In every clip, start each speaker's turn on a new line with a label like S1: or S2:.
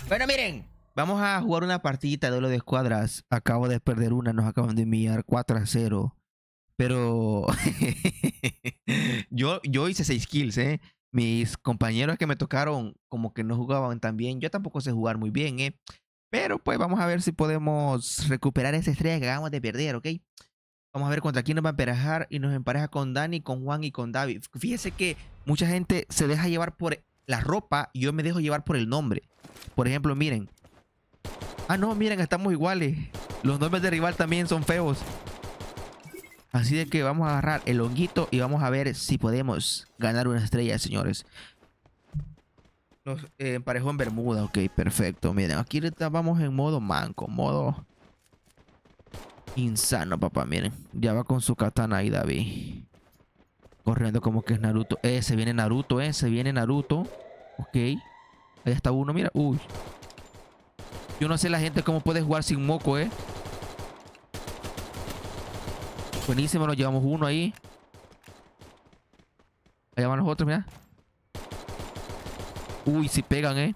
S1: Bueno, miren, vamos a jugar una partidita de duelo de escuadras. Acabo de perder una, nos acaban de enviar 4-0. Pero yo hice 6 kills, ¿eh? Mis compañeros que me tocaron como que no jugaban tan bien. Yo tampoco sé jugar muy bien, ¿eh? Pero pues vamos a ver si podemos recuperar esa estrella que acabamos de perder, ¿ok? Vamos a ver contra quién nos va a emparejar y nos empareja con Dani, con Juan y con David. Fíjese que mucha gente se deja llevar por la ropa y yo me dejo llevar por el nombre. Por ejemplo, miren. Ah, no, miren, estamos iguales. Los nombres de rival también son feos. Así de que vamos a agarrar el honguito y vamos a ver si podemos ganar una estrella, señores. Nos emparejó en Bermuda, ok, perfecto. Miren, aquí ahorita vamos en modo manco, modo insano, papá, miren. Ya va con su katana ahí, David. Corriendo como que es Naruto. Se viene Naruto, se viene Naruto. Ok. Ahí está uno, mira. Uy. Yo no sé la gente cómo puede jugar sin moco, Buenísimo, nos llevamos uno ahí. Allá van los otros, mira. Uy, si pegan,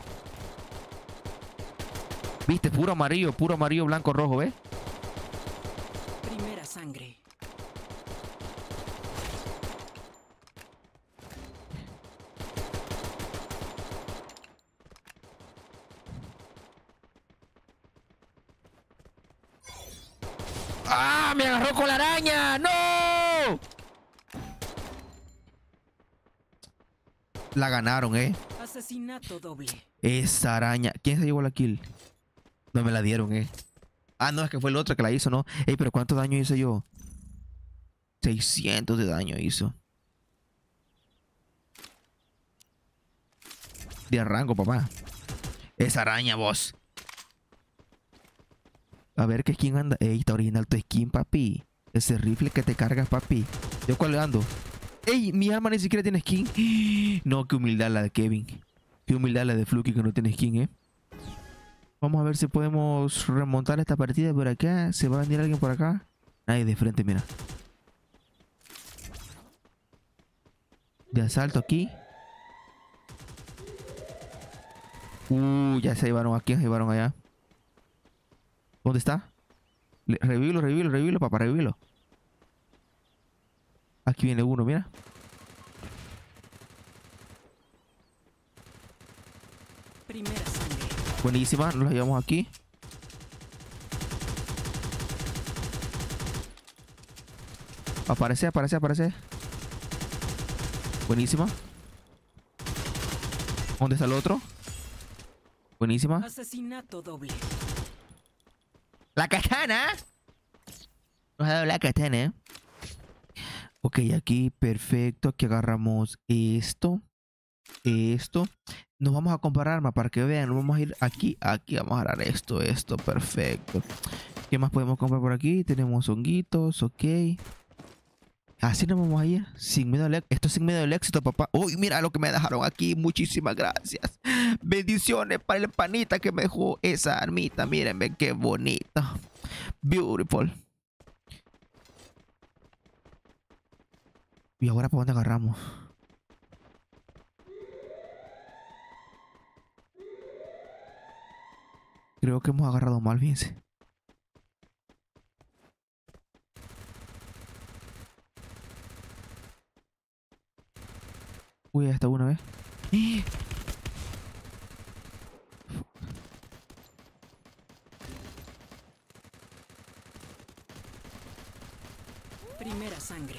S1: Viste, puro amarillo, blanco, rojo, ¿ves?
S2: Primera sangre.
S1: ¡Ah! ¡Me agarró con la araña! ¡No! La ganaron,
S2: Asesinato doble.
S1: Esa araña. ¿Quién se llevó la kill? No me la dieron, Ah, no, es que fue el otro que la hizo, ¿no? Ey, pero ¿cuánto daño hice yo? 600 de daño hizo. De rango, papá. Esa araña, vos. A ver qué skin anda. Ey, está original tu skin, papi. Ese rifle que te cargas, papi. ¿Yo cuál ando? Ey, mi arma ni siquiera tiene skin. No, qué humildad la de Kevin. Qué humildad la de Fluky que no tiene skin, Vamos a ver si podemos remontar esta partida por acá. ¿Se va a venir alguien por acá? Nadie de frente, mira. De asalto aquí. Ya se llevaron aquí, se llevaron allá. ¿Dónde está? Revívelo, papá, revívelo. Aquí viene uno, mira.
S2: Primera sangre.
S1: Buenísima, nos la llevamos aquí. Aparece. Buenísima. ¿Dónde está el otro? Buenísima.
S2: Asesinato doble.
S1: ¡La katana! Nos ha dado la katana, Ok, aquí, perfecto. Aquí agarramos esto. Nos vamos a comparar armas para que vean. Nos vamos a ir aquí. Aquí vamos a agarrar esto. Perfecto. ¿Qué más podemos comprar por aquí? Tenemos honguitos, ok. Así nos vamos a ir. Sin miedo al éxito. Esto es sin miedo al éxito, papá. Uy, mira lo que me dejaron aquí. Muchísimas gracias. Bendiciones para el panita que me dejó esa armita. Mírenme qué bonita. Beautiful. ¿Y ahora por dónde agarramos? Creo que hemos agarrado mal, fíjense. Uy, hasta una vez.
S2: Primera sangre.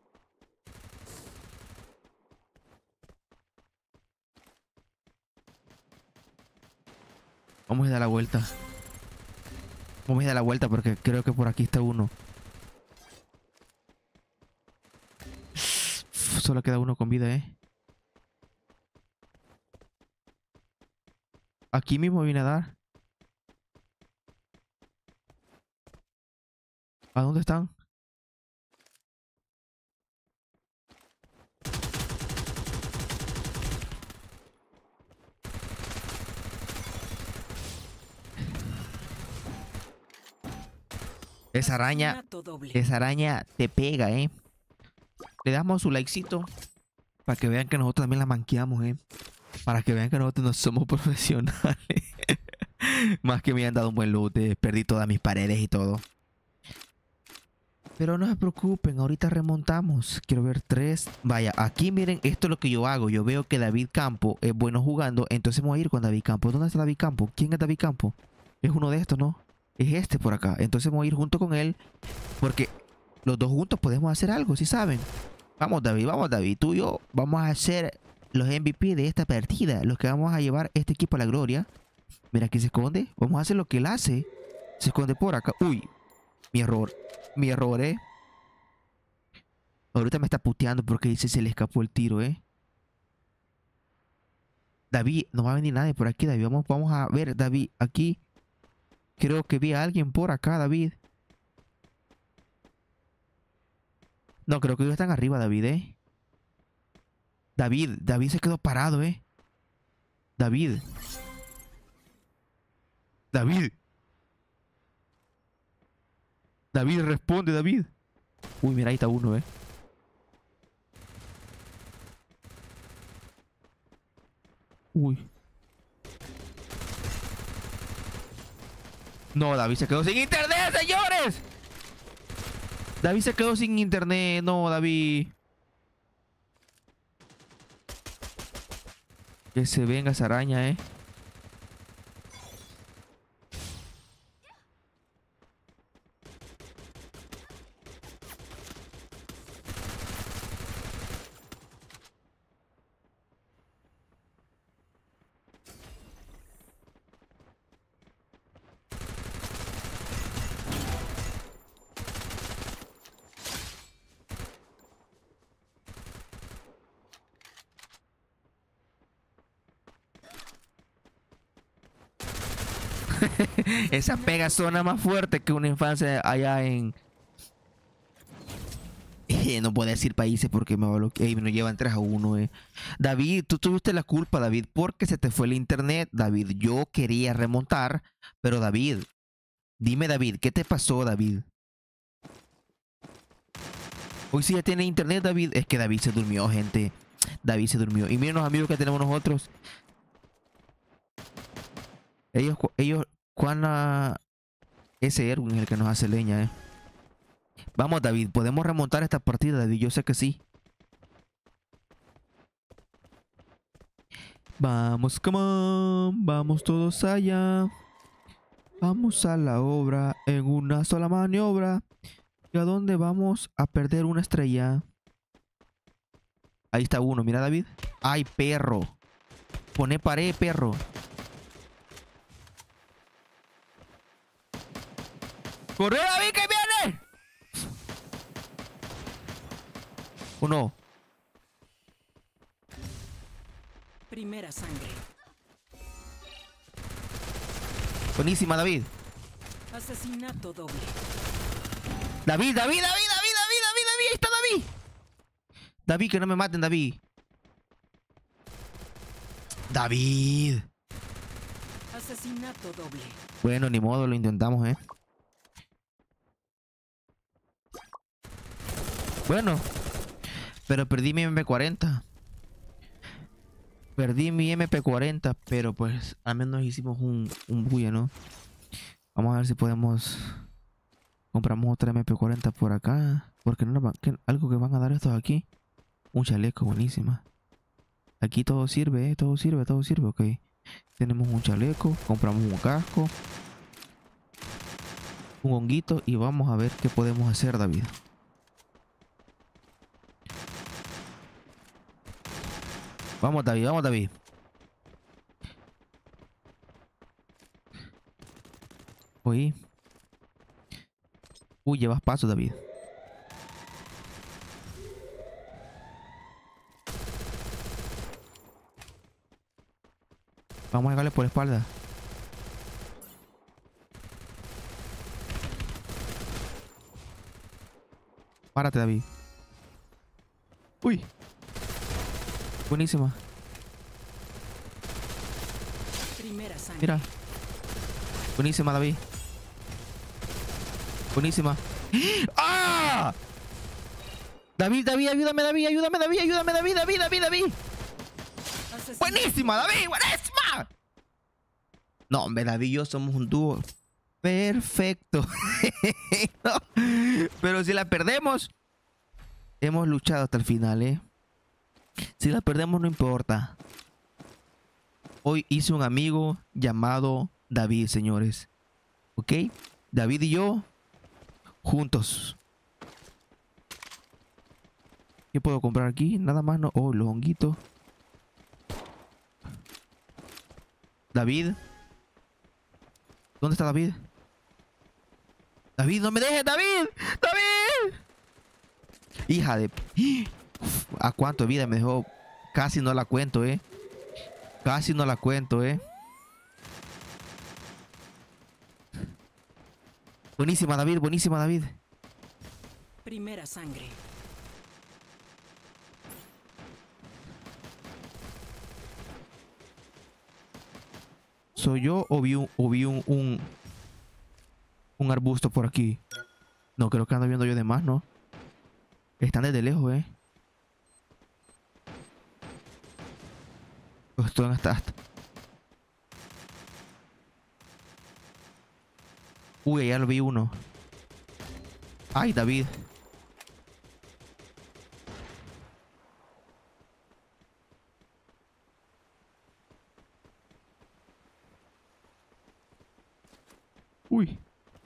S1: Vamos a dar la vuelta. Vamos a dar la vuelta porque creo que por aquí está uno. Solo queda uno con vida, Aquí mismo viene a dar. ¿A dónde están?
S2: Asesinato doble.
S1: Esa araña te pega, Le damos su likecito para que vean que nosotros también la manqueamos, Para que vean que nosotros no somos profesionales. Más que me han dado un buen loot. Perdí todas mis paredes y todo. Pero no se preocupen, ahorita remontamos. Quiero ver 3. Vaya, aquí miren, esto es lo que yo hago. Yo veo que David Campo es bueno jugando. Entonces me voy a ir con David Campo. ¿Dónde está David Campo? ¿Quién es David Campo? Es uno de estos, ¿no? Es este por acá. Entonces me voy a ir junto con él. Porque los dos juntos podemos hacer algo, ¿sí saben? Vamos David. Tú y yo vamos a ser los MVP de esta partida. Los que vamos a llevar este equipo a la gloria. Mira, aquí se esconde. Vamos a hacer lo que él hace. Se esconde por acá. Uy, mi error. Ahorita me está puteando porque dice se le escapó el tiro, David, no va a venir nadie por aquí, David. Vamos a ver, David, aquí. Creo que vi a alguien por acá, David. No, creo que ellos están arriba, David, David se quedó parado, David. David, responde, David. Uy, mira, ahí está uno, Uy. No, David se quedó sin internet, señores. David se quedó sin internet. No, David. Que se venga esa araña, Esa pega suena más fuerte que una infancia allá en... no puedo decir países porque me nos llevan 3-1, David, tú tuviste la culpa, David, porque se te fue el internet. David, yo quería remontar, pero David, dime, David, ¿qué te pasó, David? Hoy sí ya tiene internet, David. Es que David se durmió, gente. David se durmió. Y miren los amigos que tenemos nosotros. Ellos, ese Erwin es el que nos hace leña, Vamos, David, podemos remontar esta partida, David. Yo sé que sí. Vamos, come on. Vamos todos allá. Vamos a la obra en una sola maniobra. ¿Y a dónde vamos a perder una estrella? Ahí está uno, mira, David. ¡Ay, perro! Pone pared, perro. ¡Corre, David, que viene! Uno.
S2: Primera sangre.
S1: Buenísima, David.
S2: Asesinato doble.
S1: David. Ahí está David. David, que no me maten, David. David.
S2: Asesinato doble.
S1: Bueno, ni modo, lo intentamos, Bueno. Pero perdí mi MP40. Pero pues al menos hicimos un bulla, ¿no? Vamos a ver si podemos... Compramos otra MP40 por acá. Porque no nos van... algo que van a dar estos aquí. Un chaleco, buenísima. Aquí todo sirve, todo sirve, ok. Tenemos un chaleco, compramos un casco, un honguito y vamos a ver qué podemos hacer, David. Vamos, David. Uy, llevas paso, David. Vamos a llegarle por la espalda. Párate, David. Uy. Buenísima.
S2: Primera sangre.
S1: Mira. Buenísima, David. Buenísima. ¡Ah! David, ayúdame, David. Buenísima, David, buenísima. No, hombre, David y yo somos un dúo perfecto. No, pero si la perdemos, hemos luchado hasta el final, ¿eh? Si la perdemos no importa. Hoy hice un amigo llamado David, señores. ¿Ok? David y yo juntos. ¿Qué puedo comprar aquí? Nada más, no. Oh, los honguitos. David. ¿Dónde está David? David, no me dejes, David. David. Hija de... ¿A cuánto de vida me dejó? Casi no la cuento, ¿eh? Casi no la cuento, ¿eh? Buenísima, David. Buenísima, David.
S2: Primera sangre.
S1: ¿Soy yo o vi un arbusto por aquí? No, creo que ando viendo yo de más, ¿no? Están desde lejos, ¿eh? Estoy hasta... Uy, ya lo vi uno. Ay, David. Uy.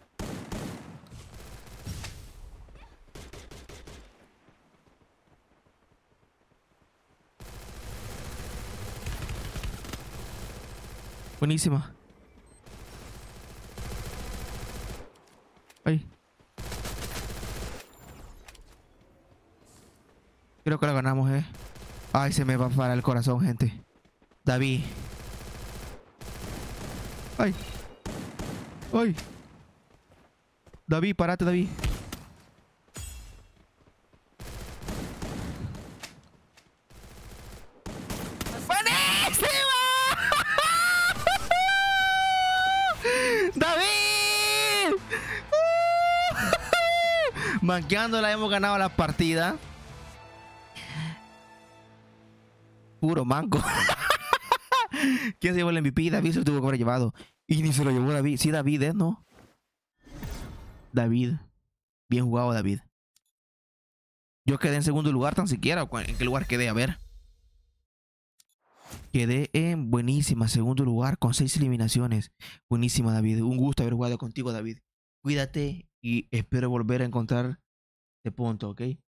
S1: Buenísima. Ay. Creo que la ganamos, ¿eh? Ay, se me va para el corazón, gente. David. Ay. Ay. David, parate, David. ¡Buenísima! ¡David! Manqueándola hemos ganado la partida. Puro manco. ¿Quién se llevó el MVP? David se lo tuvo que haber llevado. Y ni se lo llevó David. Sí, David, ¿eh? ¿No? David. Bien jugado, David. Yo quedé en segundo lugar tan siquiera. ¿En qué lugar quedé? A ver. Quedé en buenísima segundo lugar con 6 eliminaciones. Buenísima, David. Un gusto haber jugado contigo, David. Cuídate y espero volver a encontrar este punto, ¿ok?